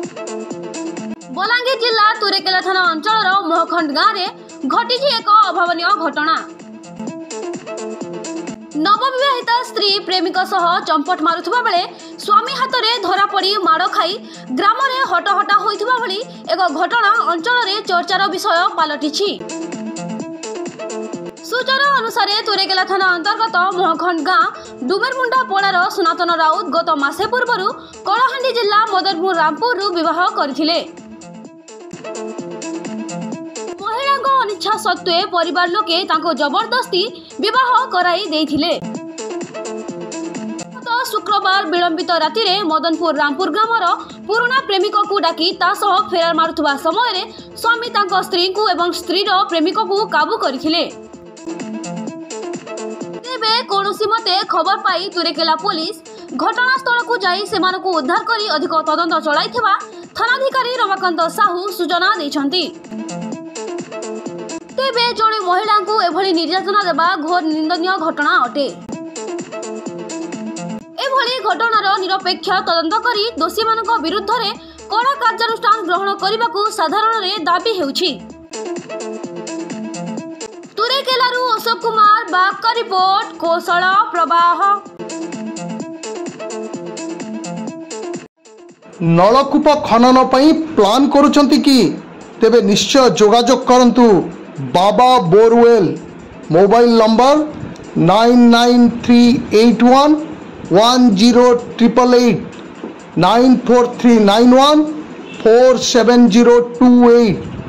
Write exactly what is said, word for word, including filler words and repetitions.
बलांगीर जिला तुरेकेला थाना अंचल मोहखंड गाँव में घटी एक अभावन घटना। नवविवाहित स्त्री प्रेमिक सह चंपट मारुवा बेले स्वामी हाथ में धरा पड़ी माड़ खाई ग्राम में हटहटा होइथिबा भली एक घटना अंचल में चर्चार विषय पलटि। सूचना अनुसार तुरेकेला थाना अंतर्गत मोहखंड गाँ डुमेरमुंडा पड़ार सनातन राउत गत मासे पूर्व कलाहांडी जिला मदनपुर रामपुर विवाह करथिले। महिला अनिच्छा सत्वे परिवार लोके तांको जबरदस्ती विवाह कराई देथिले। तो शुक्रवार विलंबित राति रे मदनपुर रामपुर ग्रामर पुराना प्रेमिक को डाकी ता सह फेरार मारुथुवा समय रे स्वामी तांको स्त्री को एवं स्त्री रो प्रेमिक को काबू करथिले। तेबे कोनोसी मते खबर पाई तुरेकेला पुलिस घटनास्थल को जाई सेमानकु उद्धार करी अधिक तदंत चलाइथिबा थानाधिकारी रमाकांत साहू सूचना दैछंती। तेबे जणे महिला को एभली निर्यातना देबा घोर निंदनीय घटना अटे। एभली घटनार निरपेक्ष तदंत करी दोषी मानक विरुद्ध रे कड़ा कार्यानुष्ठान ग्रहण करबाकू साधारण रे दाबी हेउछि। तुरेकेलारू अशोक कुमार बाग का रिपोर्ट कौशल प्रवाह। नलकूप खनन पई प्लान करूछंती कि तेबे निश्चय जोगाजोग करंतु Baba borewell. Mobile number nine nine three eight one one zero triple eight nine four three nine one four seven zero two eight.